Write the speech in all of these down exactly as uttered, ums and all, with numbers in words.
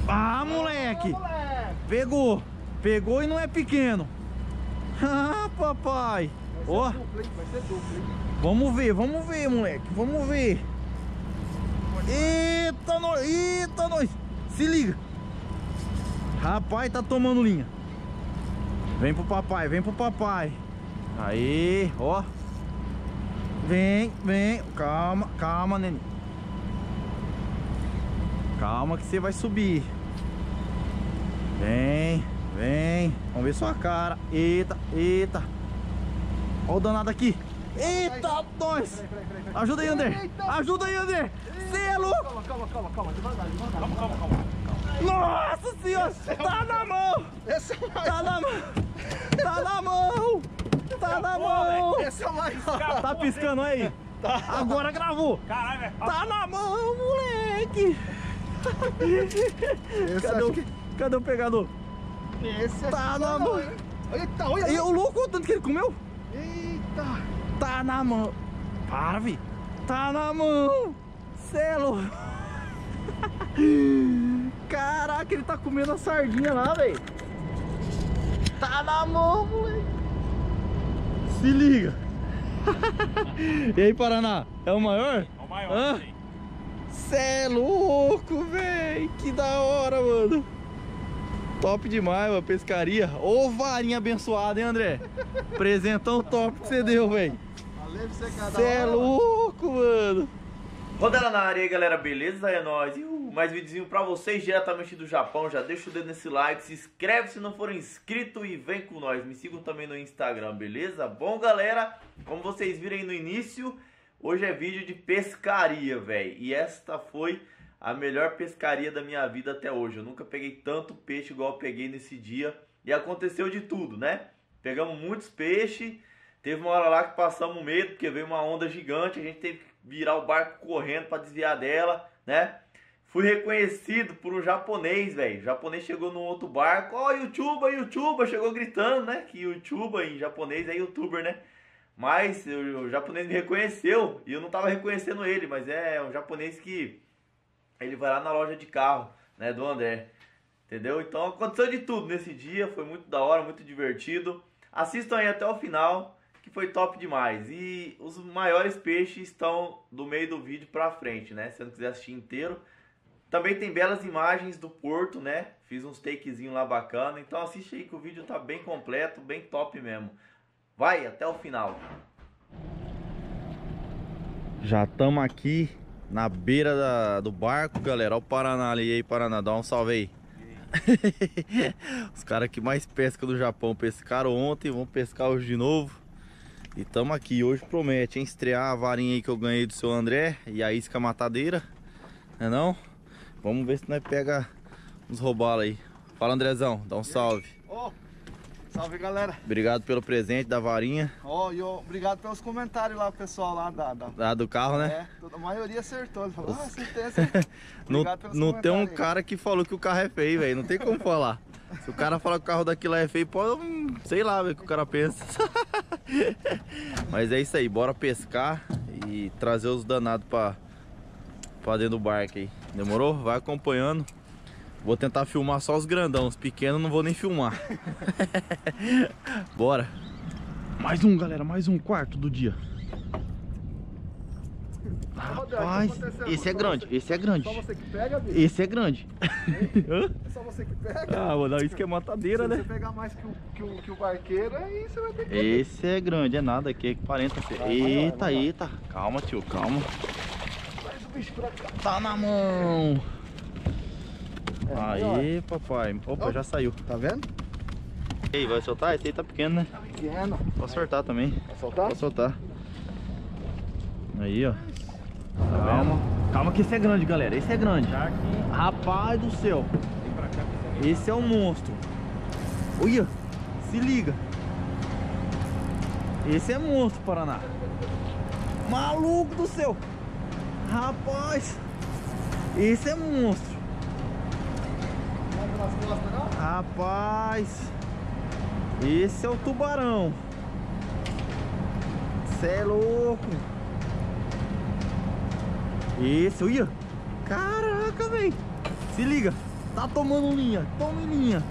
Ah, moleque! Pegou! Pegou e não é pequeno! Ah, papai! Ó! Vamos ver, vamos ver, moleque! Vamos ver! Eita, nós! Eita, nós! Se liga! Rapaz, tá tomando linha! Vem pro papai, vem pro papai! Aí, ó! Vem, vem! Calma, calma, neném! Calma que você vai subir! Vem, vem! Vamos ver sua cara! Eita, eita! Olha o danado aqui! Eita, nós! Ajuda aí, André! Ajuda aí, André! Você é louco! Calma, calma, calma, calma, devagar, devagar. Calma, calma, calma. Nossa senhora! Tá na mão! Tá na mão! Tá na mão! Tá na mão! Essa é mais. Tá piscando aí? Agora gravou! Caralho, velho. Tá na mão, moleque! Cadê o, cadê o pegador? Esse Tá na mão! Eita, olha! E o louco, o tanto que ele comeu? Eita! Tá na mão! Para, vi! Tá na mão! Celo! Caraca, ele tá comendo a sardinha lá, velho! Tá na mão, moleque! Se liga! E aí, Paraná? É o maior? É o maior, Hã? sim. Cê é louco, velho! Que da hora, mano! Top demais, mano, pescaria. Ô, varinha abençoada, hein, André? Presentão top que você deu, velho. Valeu pra você, cara. Cê é louco, mano. Rodando na área aí, galera, beleza? É nóis. Uh, mais videozinho pra vocês diretamente do Japão. Já deixa o dedo nesse like, se inscreve se não for inscrito e vem com nós. Me sigam também no Instagram, beleza? Bom, galera, como vocês viram aí no início, hoje é vídeo de pescaria, velho. E esta foi a melhor pescaria da minha vida até hoje. Eu nunca peguei tanto peixe igual eu peguei nesse dia. E aconteceu de tudo, né? Pegamos muitos peixes. Teve uma hora lá que passamos medo, porque veio uma onda gigante. A gente teve que virar o barco correndo para desviar dela, né? Fui reconhecido por um japonês, velho. O japonês chegou num outro barco. Ó, oh, YouTuber, YouTuber. Chegou gritando, né? Que YouTuber em japonês é YouTuber, né? Mas o, o japonês me reconheceu. E eu não tava reconhecendo ele. Mas é um japonês que... ele vai lá na loja de carro, né? Do André. Entendeu? Então aconteceu de tudo nesse dia. Foi muito da hora, muito divertido. Assistam aí até o final, que foi top demais. E os maiores peixes estão do meio do vídeo pra frente, né? Se você não quiser assistir inteiro. Também tem belas imagens do porto, né? Fiz uns takezinhos lá bacana. Então assiste aí que o vídeo tá bem completo, bem top mesmo. Vai até o final. Já estamos aqui na beira da, do barco, galera. Olha o Paraná ali, aí, Paraná. Dá um salve aí. Os caras que mais pescam do Japão pescaram ontem, vão pescar hoje de novo. E estamos aqui, hoje promete, hein? Estrear a varinha aí que eu ganhei do seu André e a isca matadeira, né não? Vamos ver se nós pega uns robalos aí. Fala, Andrezão, dá um salve. Ó, salve, galera. Obrigado pelo presente da varinha. Ó, e ó, obrigado pelos comentários lá, pessoal lá da... da... Lá do carro, né? É, toda, a maioria acertou. Ele falou, ah, certeza. Não, Obrigado pelos não tem um comentários aí. cara que falou que o carro é feio, velho. Não tem como falar. Se o cara falar que o carro daqui lá é feio, pode, hum, sei lá, velho, o que o cara pensa. Mas é isso aí, bora pescar e trazer os danados pra, pra dentro do barco aí. Demorou? Vai acompanhando. Vou tentar filmar só os grandão, os pequenos não vou nem filmar. Bora. Mais um, galera, mais um quarto do dia. Rapaz, esse é grande, esse é grande. Só você que pega, bicho? Esse é grande. É só você que pega? Ah, vou dar isso que é matadeira, Se né? você pegar mais que o, que o, que o barqueiro, aí você vai ter que... Esse é grande, é nada aqui, é quarenta. Eita, eita. Calma, tio, calma. Traz o bicho pra cá. Tá na mão. É, Aí, papai. Opa, já saiu. Tá vendo? E aí, vai soltar? Esse aí tá pequeno, né? Tá pequeno. Pode soltar também. Vai soltar? Pode soltar. Aí, ó. Calma. Calma que esse é grande, galera. Esse é grande. Rapaz do céu. Esse é um monstro. Olha, se liga. Esse é monstro, Paraná. Maluco do céu. Rapaz. Esse é monstro. Vamos nas costas, não? Rapaz. Esse é o tubarão. Cê é louco. Esse, olha. Caraca, velho. Se liga. Tá tomando linha. Tome linha.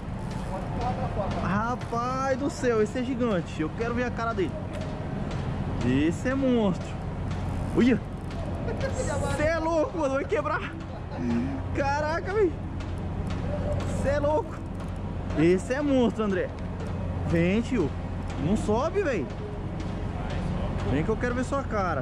Rapaz do céu, esse é gigante. Eu quero ver a cara dele. Esse é monstro. Olha. Você é louco, mano. Vai quebrar. Caraca, velho. Você é louco. Esse é monstro, André. Vem, tio. Não sobe, velho. Vem que eu quero ver sua cara.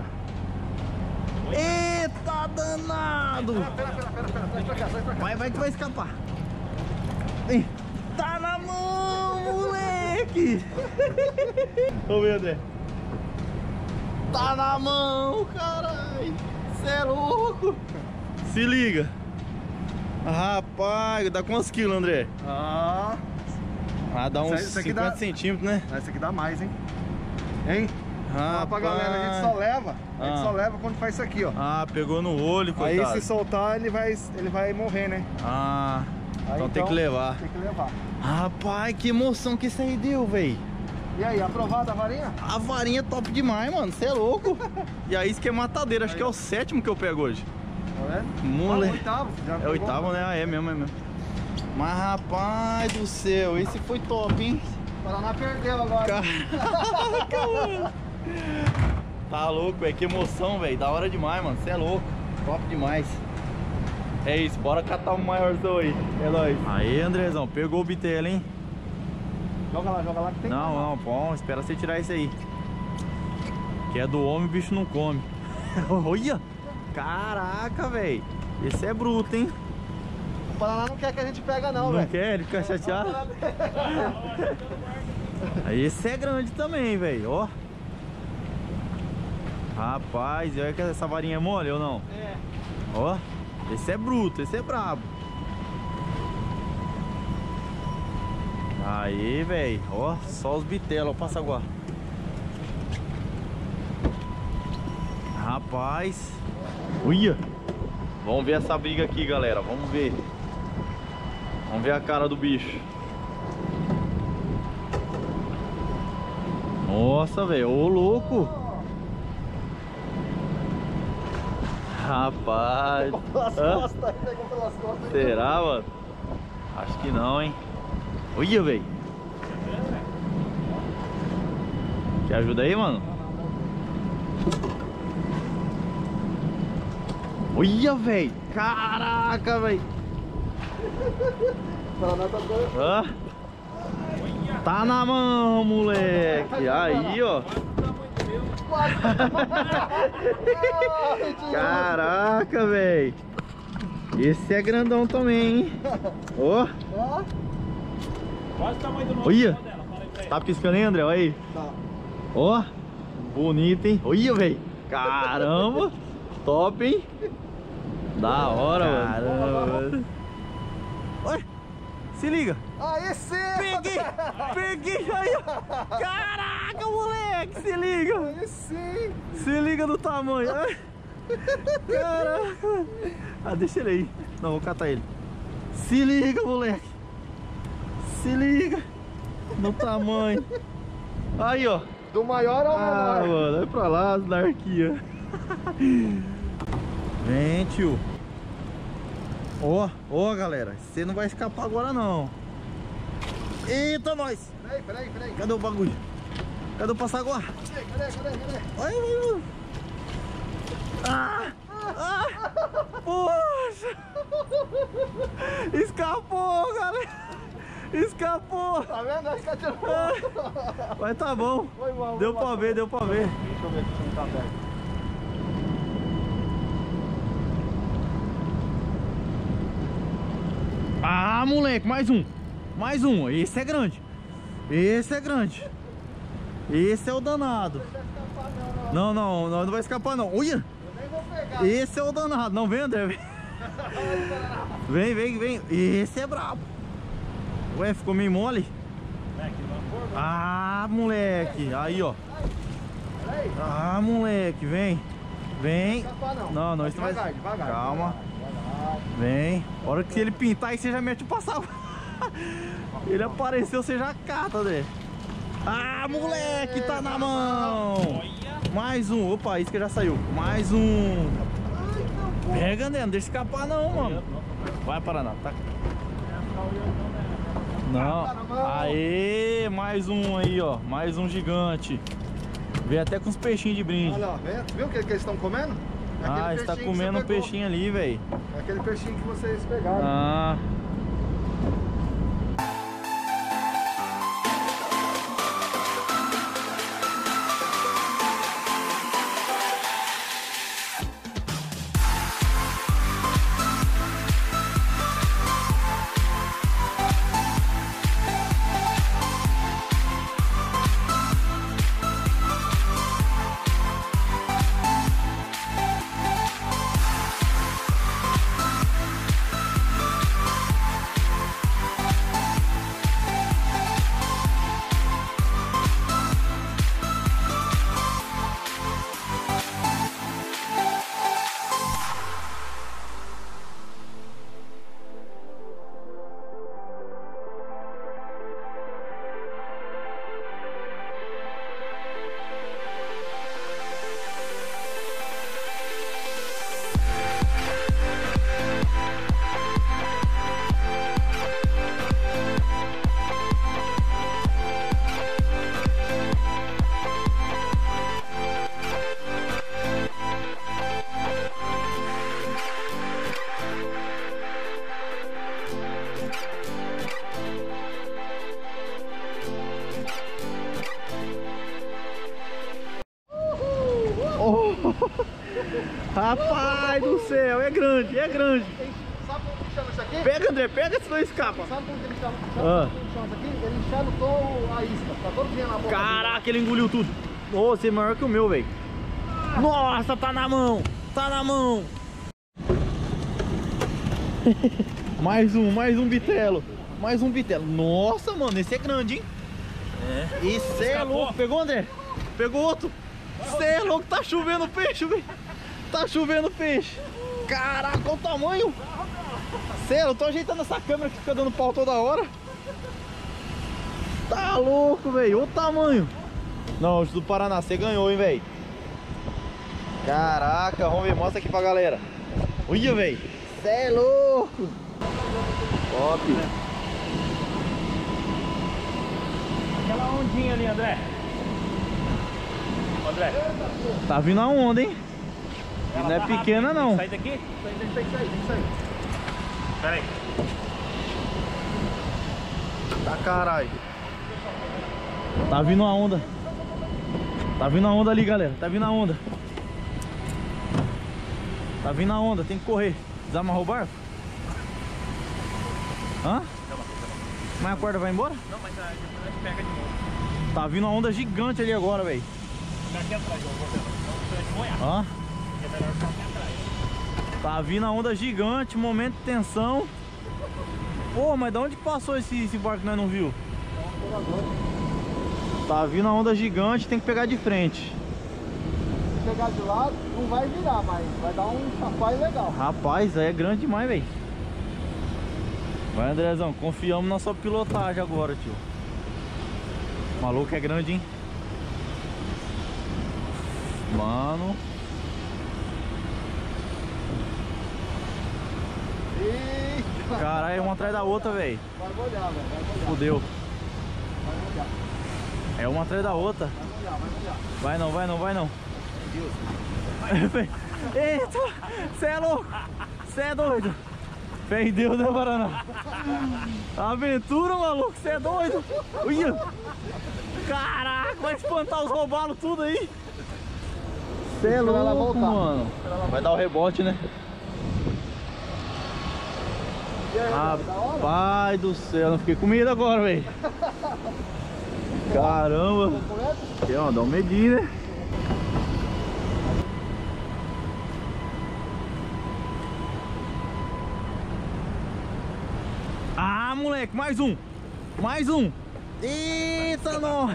Eita danado. Pera, pera, pera, pera, sai pra cá, sai pra cá. Vai, vai que vai escapar. Vem. Tá na mão, moleque. Vamos ver, André. Tá na mão, caralho. Cê é louco. Se liga. Rapaz, dá quantos quilos, André? Ah, Ah, dá uns Isso aqui cinquenta dá- centímetros, né? esse aqui dá mais, hein? Hein? Fala pra Rapaz. galera, a gente só leva. A gente Ah. só leva quando faz isso aqui, ó. Ah, pegou no olho, Aí coitado. se soltar, ele vai, ele vai morrer, né? Ah, Aí, então tem que levar. Tem que levar. Rapaz, que emoção que isso aí deu, velho. E aí, aprovada a varinha? A varinha é top demais, mano. Você é louco. E aí, isso que é matadeira. Acho que é o sétimo que eu pego hoje. Tá vendo? Mole. Ah, o oitavo. Já É o pegou? oitavo, né? Ah, é mesmo, é mesmo. Mas, rapaz do céu, esse foi top, hein? O Paraná perdeu agora. Caraca, mano. Tá louco, velho. Que emoção, velho. Da hora demais, mano. Você é louco. Top demais. É isso, bora catar um maiorzão aí. É nóis. Aí, Andrezão, pegou o bitelo, hein? Joga lá, joga lá que tem. Não, não, bom, espera você tirar isso aí. Que é do homem, o bicho não come. Olha! Caraca, velho. Esse é bruto, hein? O Paraná não quer que a gente pega não, Não velho. quer? Ele fica chateado? Aí esse é grande também, velho, ó. Rapaz, e olha que essa varinha é mole ou não? É. Ó, esse é bruto, esse é brabo. Aí, velho, ó, só os bitelos, ó, passa agora. Rapaz, uia. Vamos ver essa briga aqui, galera, vamos ver. Vamos ver a cara do bicho. Nossa, velho, ô louco. Rapaz. Pelas Hã? costas, pegou pelas costas. Será, mano? Acho que não, hein? Olha, velho. Quer ajuda aí, mano? Olha, velho. Caraca, velho. O Paraná tá doido. Hã? Tá na mão, moleque. Aí, ó. Caraca, velho. Esse é grandão também, hein? Ó. Ó. Quase o tamanho do nosso Olha. dela. Fala aí pra ele. Tá piscando aí, André? Olha aí. Tá. Ó. Bonito, hein? Olha, velho. Caramba. Top, hein? Da hora, mano. Caramba, mano. Olha. Se liga. Aí sim! Peguei. Peguei aí, ó. Caraca, moleque. Se liga. Aí sim! Se liga no tamanho. Ai. Caraca. Ah, deixa ele aí. Não, vou catar ele. Se liga, moleque. Se liga no tamanho. Aí, ó. Do maior ao Ah, menor. mano, vai pra lá, anarquia. Vem, tio. Ó, ó, galera. Você não vai escapar agora, não. Eita, nós. Peraí, peraí, peraí. Cadê o bagulho? Cadê o passaguar? Cadê, cadê, cadê, cadê? Olha, olha. Ah! Ah! Poxa! Escapou, galera! Escapou! Tá vendo? Acho que atirou. Ah, mas tá bom. Foi mal, Deu foi pra mal. ver, deu pra ver. Deixa eu ver aqui se não tá aberto. Ah, moleque, mais um. Mais um. Esse é grande. Esse é grande. Esse é o danado. Não, não, não, não vai escapar não. Olha! Eu nem vou pegar. Esse é o danado. Não vem, André? Vem, vem, vem. vem. Esse é brabo. Ué, ficou meio mole? Ah, moleque. Aí, ó. Peraí. Ah, moleque, vem. Vem. Escapar não. Não, não, isso vai... Devagar, devagar. Calma. Devagar. Vem. A hora que ele pintar aí, você já mete o passaguarda. Ele apareceu, você já cata, André. Ah, moleque, tá na mão. Mais um. Opa, a isca já saiu. Mais um. Pega, André, não deixa escapar não, mano. Vai, Paraná. Tá. Não. Aê, mais um aí, ó. Mais um gigante. Veio até com os peixinhos de brinde. Olha lá, viu o que, que eles estão comendo? É ah, está comendo um peixinho ali, velho. É aquele peixinho que vocês pegaram. Ah. Rapaz do céu, é grande, é grande. Sabe como que chama isso aqui? Pega, André, pega, senão escapa. Sabe como que ele chama? Sabe Ah. como que ele chama isso aqui? Ele enxalutou a isca. Tá todo dia na boca. Caraca, ele engoliu tudo. Nossa, você é maior que o meu, velho. Nossa, tá na mão, tá na mão. Mais um, mais um bitelo. Mais um bitelo. Nossa, mano, esse é grande, hein? É. Esse é louco. Pegou, André? Pegou outro? Você é louco, tá chovendo peixe, velho. Tá chovendo peixe. Caraca, olha o tamanho. Sério, eu tô ajeitando essa câmera que fica dando pau toda hora. Tá louco, velho. Olha o tamanho. Não, os do Paraná, você ganhou, hein, velho. Caraca, vamos ver, mostra aqui pra galera. Olha, velho. Você é louco. Top. Aquela ondinha ali, André. André. Tá vindo a onda, hein? E não é pequena, não. Sai daqui? Tem que sair, tem que sair. Pera aí. Tá caralho. Tá vindo a onda. Tá vindo a onda ali, galera. Tá vindo a onda. Tá vindo a onda, tem que correr. Desamarrou o barco? Hã? Mas a corda vai embora? Não, mas a gente pega de novo. Tá vindo uma onda gigante ali agora, velho. Fica aqui atrás, ó. Vou ver. Não precisa Hã? É melhor ficar aqui atrás. Tá vindo a onda gigante, momento de tensão. Pô, mas de onde passou esse, esse barco que nós não viu? Tá vindo a onda gigante, tem que pegar de frente. Se pegar de lado, não vai virar, mas vai dar um chacoalho legal. Rapaz, aí é grande demais, velho. Vai, Andrezão, confiamos na sua pilotagem agora, tio. O maluco é grande, hein? Mano. Eita. Caralho, uma atrás da outra, velho. Vai molhar, velho. Vai molhar. Fudeu. Vai molhar. É uma atrás da outra. Vai molhar, vai molhar. Vai não, vai não, vai não. Eita, você é louco. Você é doido. Fé em Deus, né, Paraná? Aventura, maluco, você é doido. Uia. Caraca, vai espantar os roubalos tudo aí. Você é louco, mano. Vai dar o rebote, né? Rapaz do céu, não fiquei com medo agora, velho. Caramba. Aqui, ó, dá um medinho, né? Ah, moleque, mais um. Mais um. Eita, não.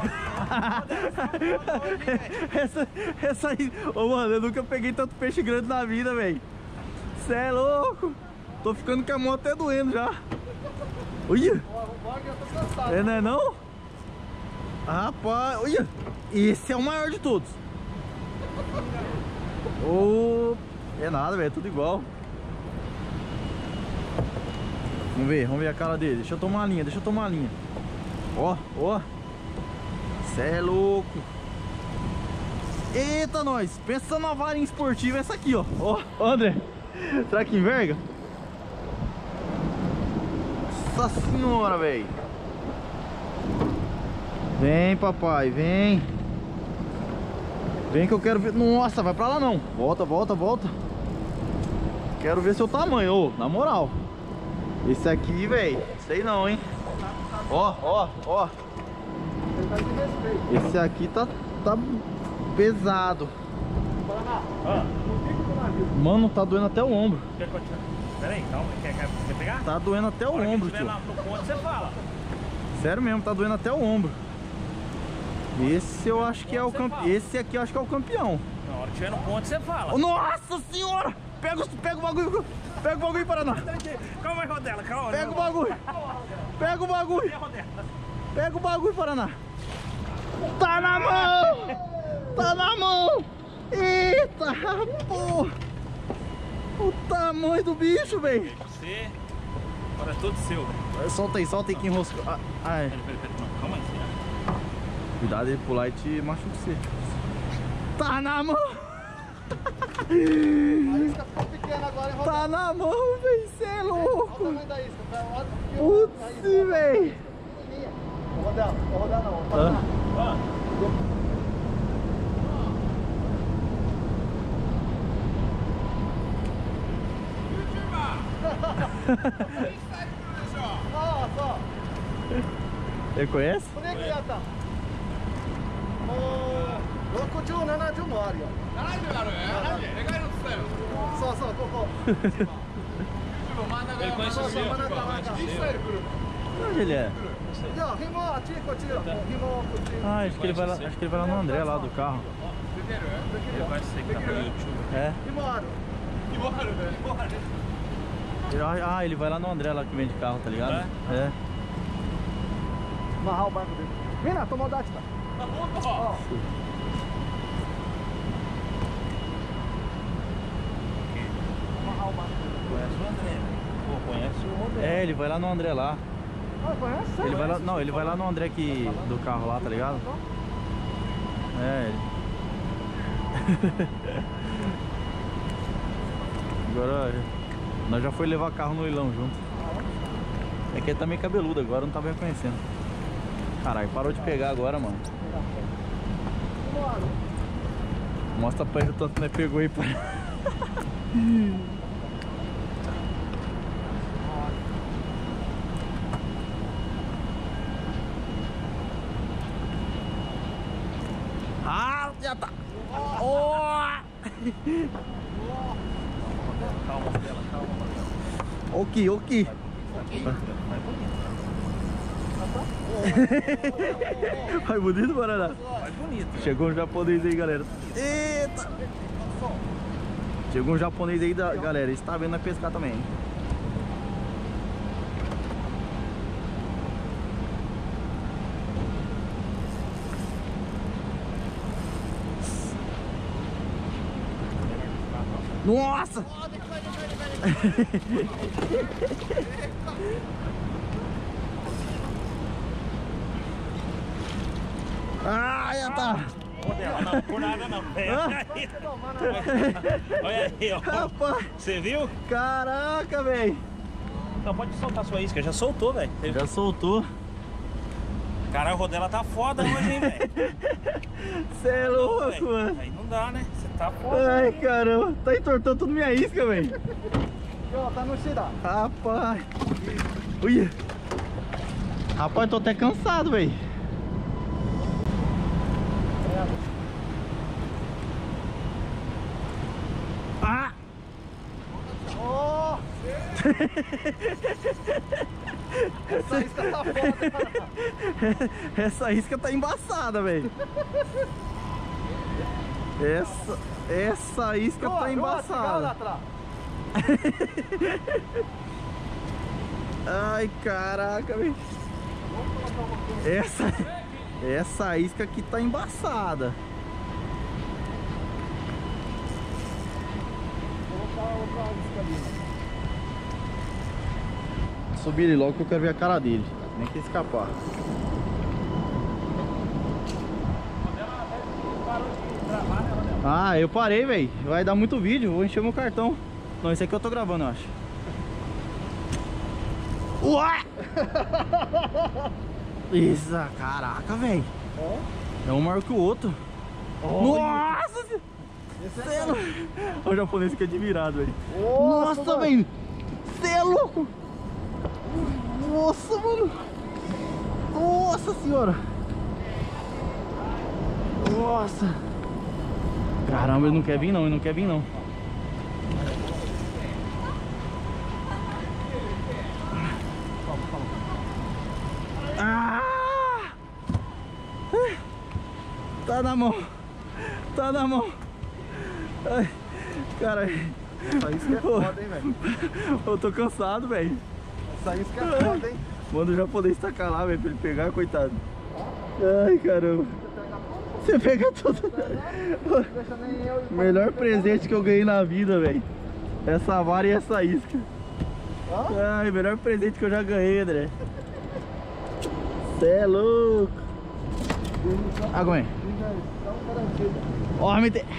essa, essa aí. Ô, mano, eu nunca peguei tanto peixe grande na vida, velho. Cê é louco. Tô ficando com a mão até doendo já. Olha. É, não é não? Rapaz, olha. Esse é o maior de todos. Oh, é nada, velho, é tudo igual. Vamos ver, vamos ver a cara dele. Deixa eu tomar a linha, deixa eu tomar a linha. Ó, ó. Cê é louco. Eita, nós. Pensa numa varinha esportiva essa aqui, ó. Ó, André. Será que enverga? Nossa senhora, velho. Vem, papai, vem. Vem que eu quero ver. Nossa, vai pra lá não. Volta, volta, volta. Quero ver seu tamanho, ô, na moral. Esse aqui, velho, sei não, hein. Ó, ó, ó. Esse aqui tá, tá pesado. Ah. Mano, tá doendo até o ombro. Quer continuar? Pera aí, calma. Quer, quer, quer pegar? Tá doendo até o Na hora que ombro, estiver tio. lá no ponto, você fala. Sério mesmo, tá doendo até o ombro. Esse eu acho que é o campeão. Esse aqui eu acho que é o campeão. Na hora que estiver no ponto, você fala. Nossa senhora! Pega, o- pega o bagulho. Pega o bagulho, Paraná. Calma aí, Rodela, calma. Pega o bagulho. Pega o bagulho. Pega o bagulho, Paraná. Tá na mão! Tá na mão! Eita, porra! O tamanho do bicho, velho! Você. Agora é todo seu, velho. Solta aí, solta aí que enroscou. Ah, ai. Pera, pera, pera. Não, calma aí. Cuidado ele pular e te machuca você. Tá na mão! A isca ficou pequena agora, hein, Rodel? Tá na mão, velho! Cê é Olha o louco! tamanho da isca. Olha o Putz, tamanho da isca. velho! Ô, Rodel, ô, Rodel não. Ó, Ah. Ah. Ó, ó. Ele conhece? これくやったもうろくじゅうななじゅうもあるよななじゅうあるでかいのつったよそうそうここ Ele conhece o seu. Onde ele é? いや紐はあっちこっちよ紐こっち Ah, acho que ele vai lá, acho que ele vai lá no André, lá do carro. Ele conhece esse aí que tá no YouTube. É? 紐ある Ah, ele vai lá no André, lá que vende carro, tá ligado? É. Amarrar o barco dele Mina, tomou data ó amarrar o barco dele Conhece o André. Pô, conhece o Rodel. É, ele vai lá no André lá. ah, conhece? Ele vai lá, não, ele vai lá no André que, do carro lá, tá ligado? É, ele. Agora nós já foi levar carro no leilão junto. É que ele tá meio cabeludo agora, não tava reconhecendo. Caralho, parou de pegar agora, mano. Mostra pra ele o tanto que nós pegou aí, pô. Ah, já tá. Oh! Calma, Rodela, calma, Rodela. Ok, ok. Vai bonito, Paraná? Vai bonito. Chegou um japonês aí, galera. Eita! Chegou um japonês aí, da, galera. Ele está vendo nós pescar também. Nossa! Ah, já tá! Rodela, não, por nada não. É, Ah. olha aí. Olha aí, ó. Rapaz, Você viu? caraca, velho! Não, pode soltar sua isca. Já soltou, velho. Já soltou. Caralho, o Rodela tá foda hoje, hein, velho. Cê é louco, Velho, mano. aí não dá, né? Você tá foda. Ai, caramba. Tá entortando tudo minha isca, velho. Ó, tá no Shida Rapaz. Ui. Rapaz, tô até cansado, velho. Ah! ó essa isca tá foda cara. Essa isca tá embaçada, velho. Essa, essa isca Boa, tá boa, legal lá embaçada. atrás. Ai, caraca, velho. Essa, essa isca aqui tá embaçada. Vou colocar outra isca ali. subir ele logo que eu quero ver a cara dele. Nem que escapar. Ah, eu parei, velho. Vai dar muito vídeo. Vou encher meu cartão. Não, esse aqui eu tô gravando, eu acho. Uá! Isso, caraca, velho. É um maior que o outro. Oh, nossa! Cê é louco. Olha o japonês que é admirado, velho. Nossa, velho! Você é louco! Nossa, mano! Nossa senhora! Nossa! Caramba, ele não quer vir não, ele não quer vir não. Ah! Tá na mão! Tá na mão! Ai, cara, essa isca é foda, hein, velho? Eu tô cansado, velho. Essa isca é foda, hein? Manda o japonês tacar lá, velho, pra ele pegar, coitado. Ai, caramba. Você pega tudo. Melhor presente que eu ganhei na vida, velho. Essa vara e essa isca. Ai, melhor presente que eu já ganhei, André. Cê é louco. Água, hein? Ó, me tem.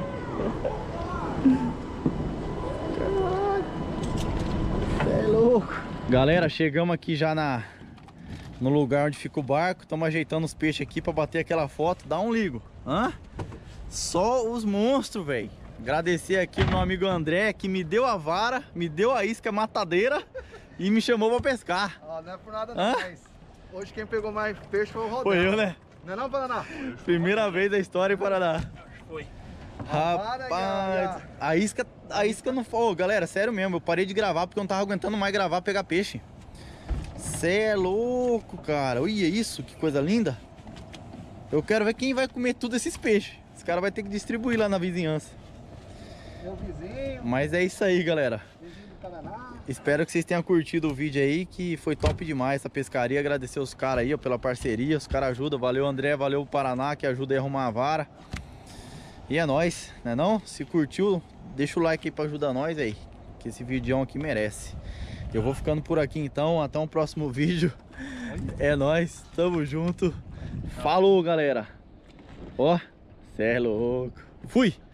Cê é louco. Galera, chegamos aqui já na no lugar onde fica o barco. Estamos ajeitando os peixes aqui pra bater aquela foto. Dá um ligo. Hã? Só os monstros, velho. Agradecer aqui ao meu amigo André, que me deu a vara, me deu a isca matadeira e me chamou pra pescar. Ó, não é por nada Hã? não, mas hoje quem pegou mais peixe foi o Rodel. Foi eu, né? Não é não, Paraná? Primeira vez da história em Paraná. Foi. Rapaz, a isca, a isca não foi. Ô, galera, sério mesmo, eu parei de gravar porque eu não tava aguentando mais gravar, pegar peixe. Cê é louco, cara. Olha isso, que coisa linda. Eu quero ver quem vai comer tudo esses peixes. Esse cara vai ter que distribuir lá na vizinhança. Meu vizinho. Mas é isso aí, galera. Vizinho do Paraná. Espero que vocês tenham curtido o vídeo aí, que foi top demais essa pescaria. Agradecer os caras aí ó, pela parceria. Os caras ajudam. Valeu, André. Valeu, o Paraná, que ajuda a arrumar a vara. E é nóis, né não? Se curtiu, deixa o like aí pra ajudar nós aí, que esse vídeo aqui merece. Eu vou ficando por aqui então, até um próximo vídeo. É nóis, tamo junto. Falou, galera. Ó, cê é louco. Fui!